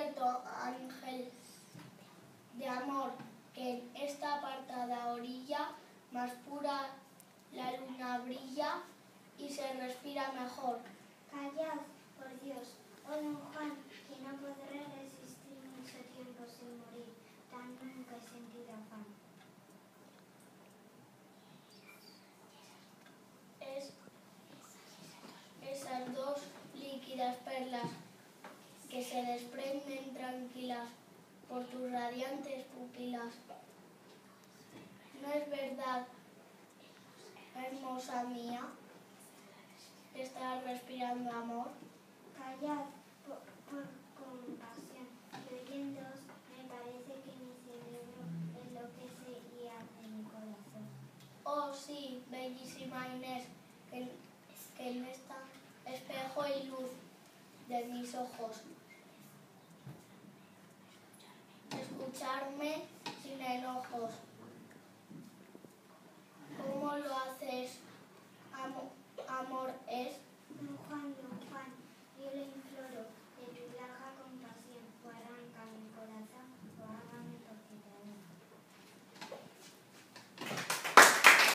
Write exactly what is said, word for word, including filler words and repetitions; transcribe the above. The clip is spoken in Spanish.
cierto, ángel de amor, que en esta apartada orilla más pura la luna brilla y se respira mejor. Callad, por Dios, oh don Juan, que no podré resistir mucho tiempo sin morir, tan nunca he sentido afán. Es esas dos líquidas perlas que se desprenden tranquilas por tus radiantes pupilas. ¿No es verdad, hermosa mía, que estás respirando amor? Callad, por, por compasión, y oyéndoos me parece que mi cerebro enloquece y arde mi corazón. Oh sí, bellísima Inés, que, que en esta espejo y luz de mis ojos, escucharme